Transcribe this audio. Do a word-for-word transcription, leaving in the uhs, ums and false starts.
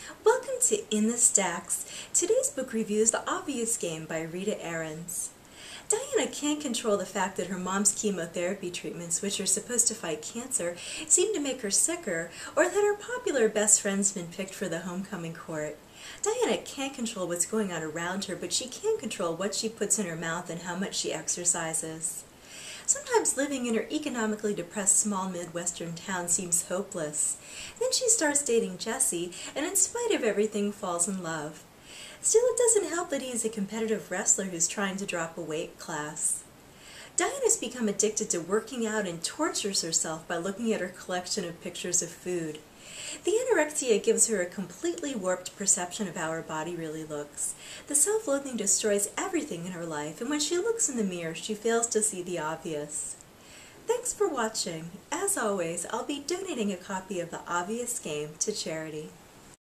Welcome to In the Stacks. Today's book review is The Obvious Game by Rita Arens. Diana can't control the fact that her mom's chemotherapy treatments, which are supposed to fight cancer, seem to make her sicker, or that her popular best friend's been picked for the homecoming court. Diana can't control what's going on around her, but she can control what she puts in her mouth and how much she exercises. Sometimes living in her economically depressed small Midwestern town seems hopeless. Then she starts dating Jesse, and in spite of everything falls in love. Still, it doesn't help that he is a competitive wrestler who's trying to drop a weight class. Diana's become addicted to working out and tortures herself by looking at her collection of pictures of food. The anorexia gives her a completely warped perception of how her body really looks. The self-loathing destroys everything in her life, and when she looks in the mirror, she fails to see the obvious. Thanks for watching. As always, I'll be donating a copy of The Obvious Game to charity.